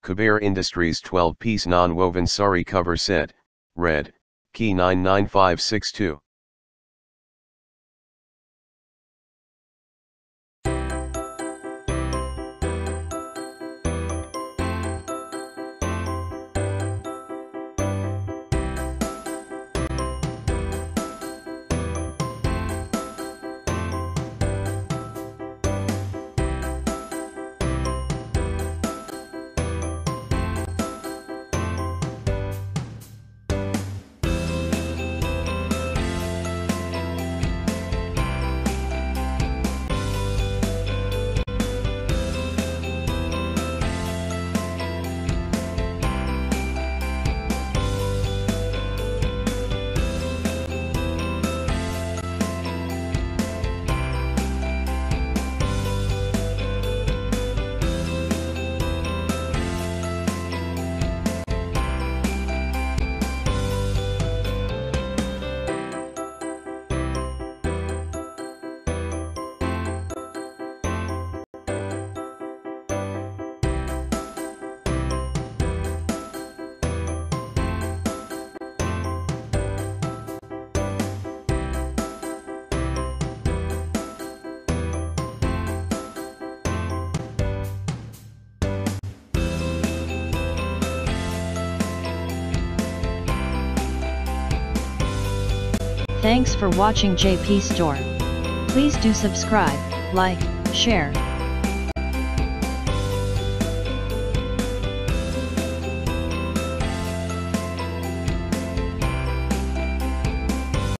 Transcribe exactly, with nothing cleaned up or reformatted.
Kuber Industries twelve piece non-woven sari cover set, red, key nine nine five six two. Thanks for watching J P Store. Please do subscribe, like, share,